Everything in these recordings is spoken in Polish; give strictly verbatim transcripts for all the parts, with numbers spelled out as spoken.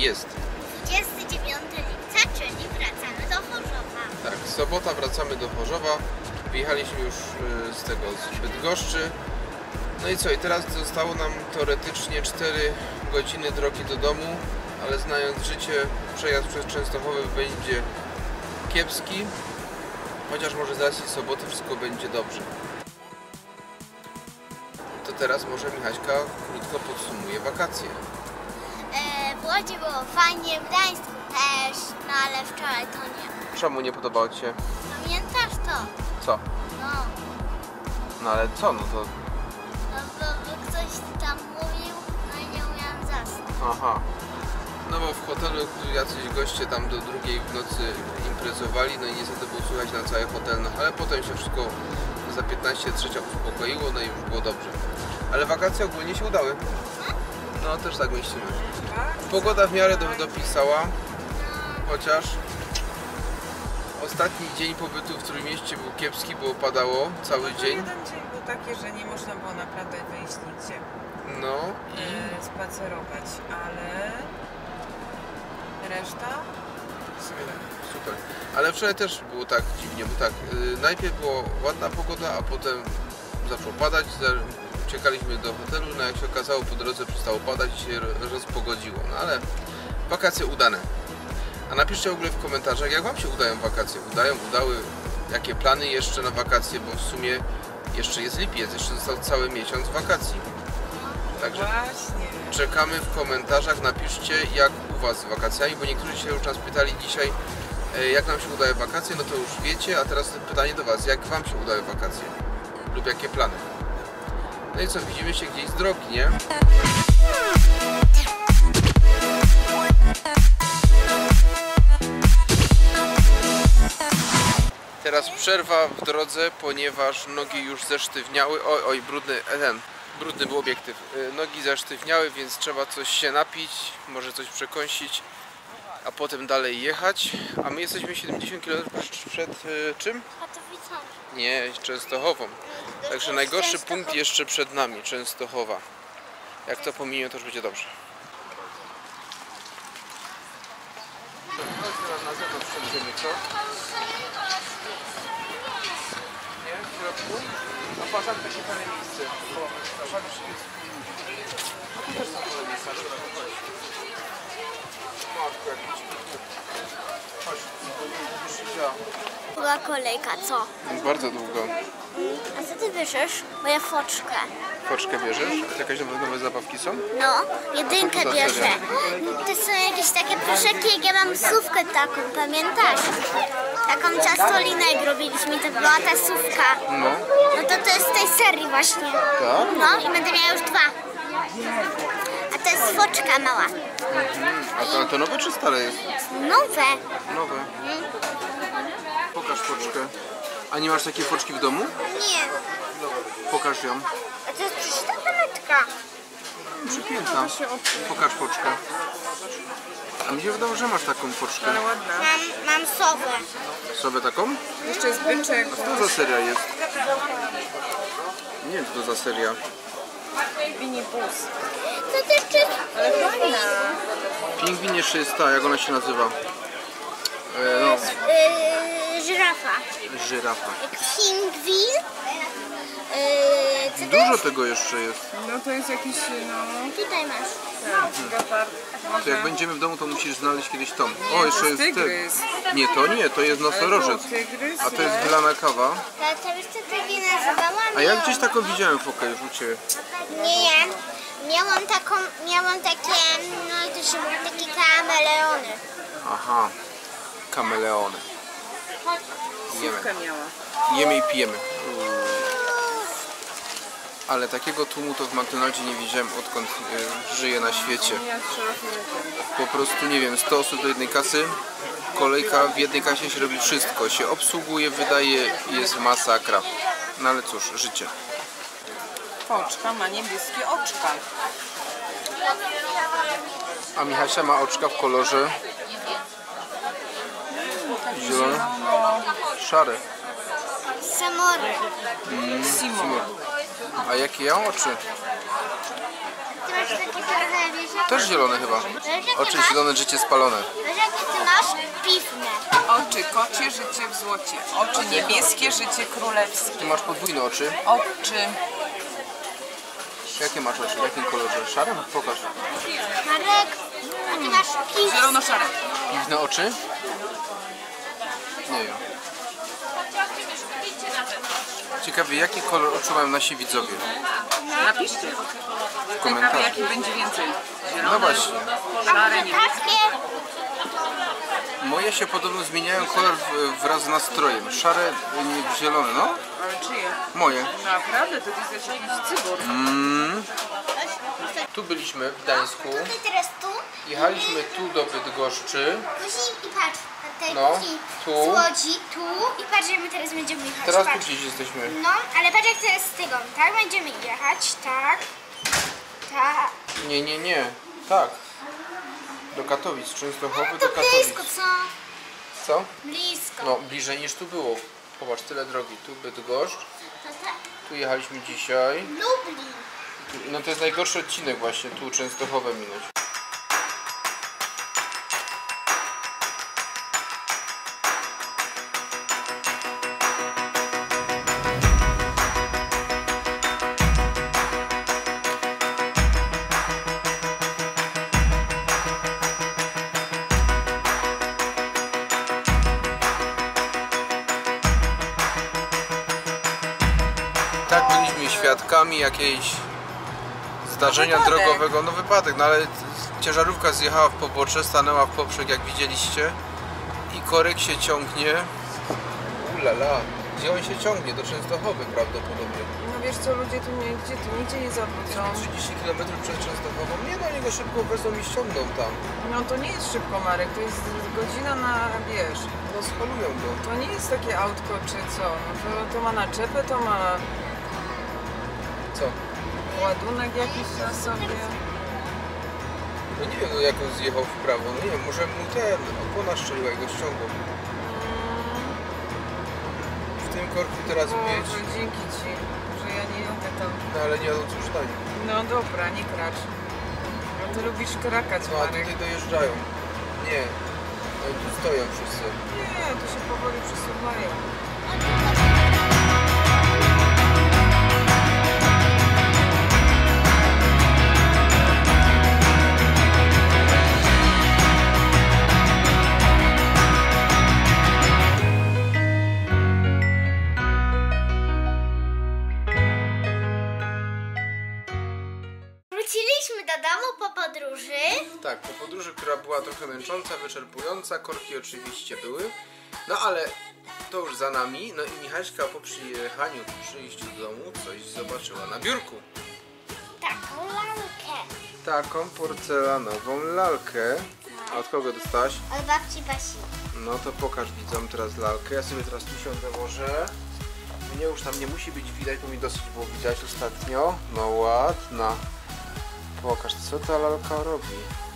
jest dwudziestego dziewiątego lipca, czyli wracamy do Chorzowa. Tak, sobota wracamy do Chorzowa. Wyjechaliśmy już z tego, z Bydgoszczy. No i co, i teraz zostało nam teoretycznie cztery godziny drogi do domu, ale znając życie, przejazd przez Częstochowę będzie kiepski, chociaż może z racji soboty wszystko będzie dobrze. To teraz może Michaśka krótko podsumuje wakacje. E, w Łodzi było fajnie, w Gdańsku też, no ale wczoraj to nie. Czemu nie podobało Ci się? Pamiętasz to? Co? No, No ale co, no to... no bo, bo ktoś tam mówił, no i nie umiałam zasnąć. Aha. No bo w hotelu jacyś goście tam do drugiej w nocy imprezowali, no i niestety było słychać na cały hotel, no ale potem się wszystko za piętnaście trzecia uspokoiło, no i już było dobrze. Ale wakacje ogólnie się udały. No też tak myślimy. Pogoda w miarę do, dopisała, chociaż ostatni dzień pobytu w Trójmieście był kiepski, bo padało cały dzień. Jeden dzień był taki, że nie można było naprawdę wyjść nigdzie. No i e, spacerować, ale reszta? super. Super. Ale wczoraj też było tak dziwnie, bo tak, yy, najpierw była ładna pogoda, a potem zaczęło padać, uciekaliśmy do hotelu, no jak się okazało po drodze przestało padać i się rozpogodziło, no ale wakacje udane. A napiszcie w ogóle w komentarzach, jak Wam się udają wakacje, udają, udały, jakie plany jeszcze na wakacje, bo w sumie jeszcze jest lipiec, jeszcze został cały miesiąc wakacji. Także Właśnie. czekamy w komentarzach, napiszcie jak u Was z wakacjami, bo niektórzy się już nas pytali dzisiaj, jak nam się udają wakacje, no to już wiecie, a teraz pytanie do Was, jak Wam się udają wakacje lub jakie plany. No i co, widzimy się gdzieś z drogi, nie? Teraz przerwa w drodze, ponieważ nogi już zesztywniały. Oj, oj, brudny, ten, brudny był obiektyw. Nogi zesztywniały, więc trzeba coś się napić, może coś przekąsić, a potem dalej jechać. A my jesteśmy siedemdziesiąt kilometrów przed y, czym? Katowicami. Nie, Częstochową. Także najgorszy punkt jeszcze przed nami, Częstochowa. Jak to pominie, to już będzie dobrze. Na zewnątrz przejdziemy, co? Nie? W środku? A patrz, jak takie fajne miejsce. Patrz, jest... No tu też są fajne miejsca. Dobra, chodź. Matko, jak ci chodź, już się działa. Była kolejka, co? Bardzo długo. A co ty bierzesz? Moja foczkę. Foczkę bierzesz? Jakaś nowe, nowe zabawki są? No, jedynkę A co to za bierze. seria? To są jakieś takie proszeki, jak ja mam sówkę taką, pamiętasz? Taką ciastolinę jak robiliśmy, to była ta sówka. No. No to to jest z tej serii właśnie. Tak? No i będę miała już dwa. A to jest foczka mała. Mhm. A to, to nowe czy stare jest? Nowe. Nowe. Pokaż foczkę. A nie masz takiej foczki w domu? Nie. Pokaż ją. A to jest przecież ta paletka. Przypięta. Pokaż foczkę. A mi się wydało, że masz taką foczkę. Ale ładna. Mam, mam sowę. Sobie taką? Jeszcze jest byczek. A co to za seria jest? Nie wiem, co to za seria. Minibus. To też jest... Ale fajna. Pingwin jeszcze jest ta, jak ona się nazywa? E, no, Yy, żyrafa. żyrafa. Jak pingwin. Yy, co to Dużo jest? tego jeszcze jest. No to jest jakiś, no... Tutaj masz. Gepard. To jak będziemy w domu, to musisz znaleźć kiedyś tą. O, jeszcze jest tygrys. ty. Nie, to nie, to jest nosorożec. Tygrys, A to jest wylana kawa. To, to wiesz co takiej nazywałam? A ja gdzieś taką widziałem fokę już u Ciebie. Nie, ja miałam taką, miałam takie, no to się mówi, takie kameleony. Aha, kameleony. Jemy. Sówkę miała. Jemy i pijemy. Ale takiego tłumu to w McDonaldzie nie widziałem, odkąd y, żyję na świecie. Ja z szerokim łukiem. Po prostu, nie wiem, sto osób do jednej kasy. Kolejka w jednej kasie się robi wszystko. Się obsługuje, wydaje, jest masakra. No ale cóż, życie. Foczka ma niebieskie oczka. A Michasia ma oczka w kolorze zielone, szare. Samory. Mm, Simon. A jakie ja mam oczy? ty masz takie trochę, wiesz, jak... Też zielone chyba. Wiesz, jakie Oczy masz? zielone, życie spalone. Wiesz, jakie ty masz? Piwne. Oczy kocie, życie w złocie. Oczy niebieskie, życie królewskie. Ty masz podwójne oczy. Oczy. Jakie masz oczy? W jakim kolorze? Szarym? Pokaż. Marek, a ty masz piwne. Zielono-szare. Piwne oczy? Nie wiem. Ciekawe, jaki kolor oczu mają nasi widzowie Napiszcie. w Ciekawe, komentarzach. jaki będzie więcej. Zielone, No właśnie. szare, A niebieskie. takie... Moje się podobno zmieniają kolor w- wraz z nastrojem. Szare, nie, zielone, no? Ale czyje? Moje. Naprawdę? To ty jesteś jakiś cybor. Mm. Tu byliśmy w Gdańsku. Tutaj teraz tu. Jechaliśmy tu do Bydgoszczy. Później i patrz, tutaj No, później tu. z Łodzi, tu i patrz, jak my teraz będziemy jechać. Teraz tu patrz. gdzieś jesteśmy. No, ale patrz jak teraz z tego, tak będziemy jechać, tak, tak. Nie, nie, nie. Tak. Do Katowic, Częstochowy No do to Katowic. blisko, co? Co? Blisko. No, bliżej niż tu było. Popatrz, tyle drogi. Tu Bydgoszcz. To tak. Tu jechaliśmy dzisiaj. Lublin. No to jest najgorszy odcinek właśnie, tu Częstochowę minąć. Tak, byliśmy świadkami jakiejś zdarzenia No wypadek. drogowego, no wypadek, no ale ciężarówka zjechała w pobocze, stanęła w poprzek, jak widzieliście, i korek się ciągnie. Ulala, gdzie on się ciągnie? Do Częstochowy prawdopodobnie. No wiesz co, ludzie tu nie, gdzie tu nigdzie nie zawrócą. trzydzieści kilometrów przed Częstochową. Nie, no oni go szybko wezmą i ściągną tam. No to nie jest szybko, Marek, to jest godzina na, wiesz, No spolują go. to nie jest takie autko czy co, no to, to ma naczepę, to ma Co? ładunek jakiś na sobie. No nie wiem, no jak on zjechał w prawo, no nie wiem, może mu ten opona strzeliła i go ściągło. W tym korku teraz mieć, Boże, dzięki Ci, że ja nie jadę tam. no ale nie jadą cóż danie. No dobra, nie kracz. No ty lubisz krakać, No a Marek. tutaj dojeżdżają. Nie, oni tu stoją wszyscy. Nie, to się powoli przesuwają. Wróciliśmy do domu po podróży. Tak, po podróży, która była trochę męcząca, wyczerpująca, korki oczywiście były. No ale to już za nami. No i Michaśka po przyjechaniu, po przyjściu do domu coś zobaczyła na biurku. Taką lalkę. Taką porcelanową lalkę. A od kogo dostałaś? Od babci Basi. No to pokaż widzom teraz lalkę. Ja sobie teraz tu siądę może. Mnie już tam nie musi być widać, bo mi dosyć było widać ostatnio. No ładna. Pokaż, co ta lalka robi.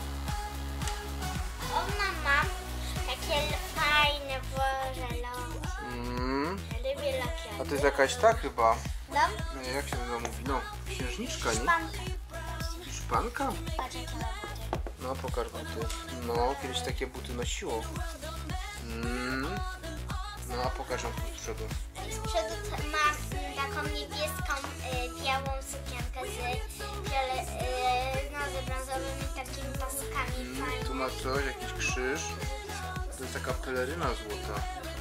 Ona ma takie fajne włożelone. Mm. Lubię lakier. A to jest jakaś ta chyba. No, Nie, jak się to mówi? No, księżniczka, nie? szpanka. Szpanka? Patrz jakie ma buty. No, pokaż buty. No, kiedyś takie buty nosiło. Mm. No, a pokaż ją tu z przodu. Z przodu t- ma mm, taką niebieską, y, białą sukienkę z, fiole, y, no, z brązowymi takimi paskami Mm, fajnymi. tu ma coś, jakiś krzyż. To jest taka peleryna złota.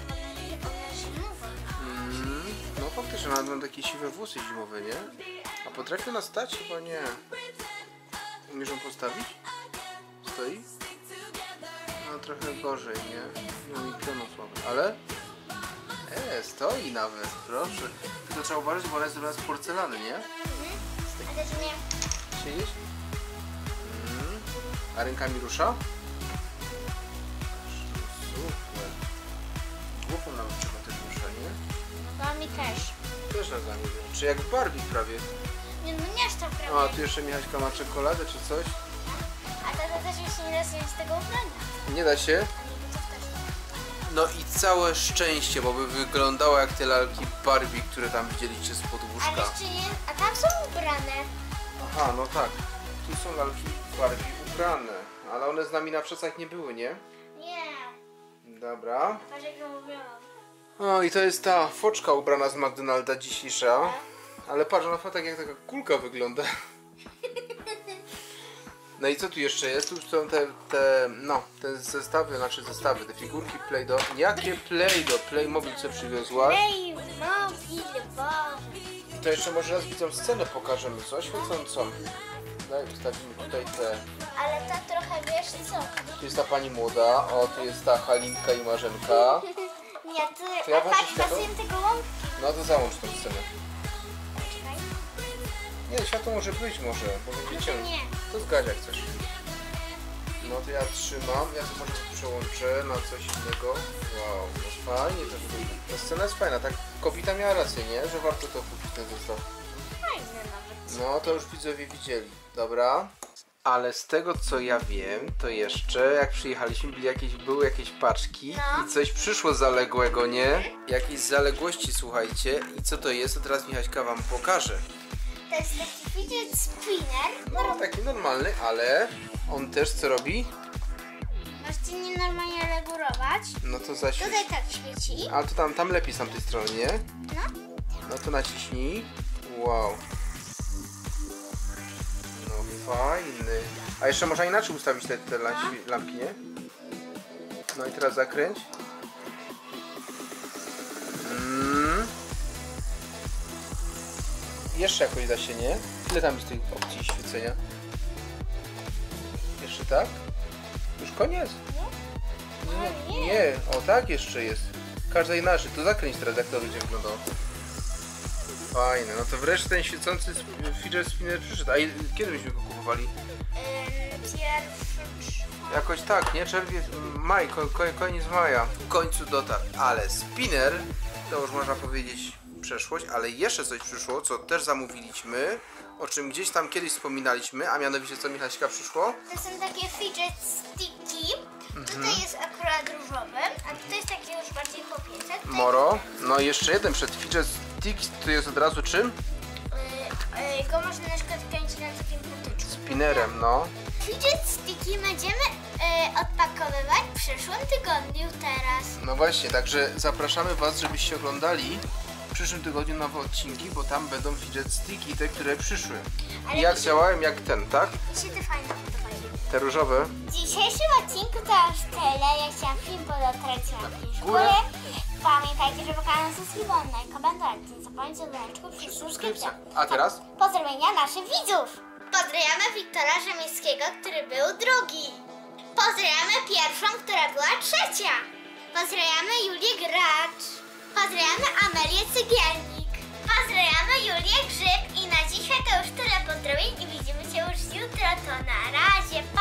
Mm. No, faktycznie, nawet mam takie siwe włosy zimowe, nie? A potrafi ona stać? Chyba nie. Umiesz ją postawić? Stoi? No, trochę gorzej, nie? No mi pioną słabe, ale... E, stoi nawet, proszę. Tylko trzeba uważać, bo ona jest zrobiona z porcelany, nie? A też nie. Siedzisz? Mm. A rękami rusza? Super. Głową nawet chyba też rusza, nie? Nogami też. Też nogami rusza. Czy jak w Barbie prawie. Nie, no nie aż tak A, prawie. tu jeszcze Michaśka ma czekoladę czy coś? A tata też już nie da sobie z tego ubrania. Nie da się? A nie, to też. No i całe szczęście, bo by wyglądało jak te lalki Barbie, które tam widzieliście z Ale podłóżka. jeszcze nie, a tam są ubrane. Aha, no tak. tu są lalki Barbie ubrane, ale one z nami na przecach nie były, nie? Nie. Dobra. Patrz jak ją ubrałam. O, i to jest ta foczka ubrana z McDonalda dzisiejsza. Ale patrz, ona tak jak taka kulka wygląda. No i co tu jeszcze jest? Tu są te, te, no, te zestawy, znaczy zestawy, te figurki Play-Doh. Jakie Play-Doh? Playmobil co przywiozłaś? Ej, mobil, Boże. To jeszcze może raz widzą scenę pokażemy, co? Świecącą. Daj, wstawimy tutaj te... Ale ta trochę, wiesz co? Tu jest ta pani młoda, o, tu jest ta Halinka i Marzenka. Nie, to, To ja a włączę tak światło? pasuje tego łąki. No to załącz tą scenę. Czekaj. Nie, światło może być może, bo będzie No to ciemno. nie. To zgadza jak chcesz. No to ja trzymam, ja to może przełączę na coś innego. Wow, no fajnie to wygląda. Ta scena jest fajna, tak kobieta miała rację, nie? Że warto to kupić ten zestaw. Fajne nawet. No to już widzowie widzieli. Dobra. Ale z tego co ja wiem, to jeszcze jak przyjechaliśmy były jakieś, były jakieś paczki No. i coś przyszło zaległego, nie? Jakieś zaległości, słuchajcie. I co to jest? To teraz Michaśka wam pokaże. To jest taki fidget spinner. No taki normalny, ale on też co robi? Możecie nienormalnie regulować. No to zaświeć. Tutaj tak świeci. Ale to tam, tam lepiej z tamtej strony, nie? No. No to naciśnij. Wow. No fajny. A jeszcze można inaczej ustawić te, te lampki, lampki, nie? No i teraz zakręć. Mm. Jeszcze jakoś da się, nie? Ile tam jest tej opcji świecenia? Jeszcze tak? Już koniec? Nie, nie, nie. O tak jeszcze jest. Każda inaczej. To zakręć teraz, jak to będzie wyglądało. Fajne, no to wreszcie ten świecący sp- fidget spinner przyszedł. A i- kiedy byśmy go kupowali? Ym, pierwszy. Jakoś tak, nie? Czerwiec, maj, ko, ko, koniec maja. W końcu dotarł. Ale spinner, to już można powiedzieć przeszłość, ale jeszcze coś przyszło, co też zamówiliśmy, o czym gdzieś tam kiedyś wspominaliśmy, a mianowicie co Michaśka przyszło? To są takie fidget sticky. Tutaj jest akurat różowy, a tutaj jest taki już bardziej chłopiece. Tutaj Moro. No i jeszcze jeden przed fidget stick, to jest od razu czym? Yy, yy, go można na przykład kręcić na takim potyczku. Spinnerem, no. Fidget sticky będziemy yy, odpakowywać w przyszłym tygodniu teraz. No właśnie, także zapraszamy Was, żebyście oglądali w przyszłym tygodniu nowe odcinki, bo tam będą fidget sticki, te, które przyszły. Ale I jak mi się- działałem jak ten, tak? Mi się te fajne podobają. Te różowe. W dzisiejszym odcinku to już tyle. Ja chciałam film podotrać łapki w Górę. górę. Pamiętajcie, żeby kanał subskrybować, komentować. Nie zapomnijcie o dzwoneczku przy subskrypcji. A teraz? Pozdrowienia naszych widzów. Pozdrawiamy Wiktora Rzemińskiego, który był drugi. Pozdrawiamy pierwszą, która była trzecia. Pozdrawiamy Julię Gracz. Pozdrawiamy Amelię Cygielnik. Pozdrawiamy Julię Grzyb i na dzisiaj to już tyle pozdrowień i widzimy się już jutro. To na razie.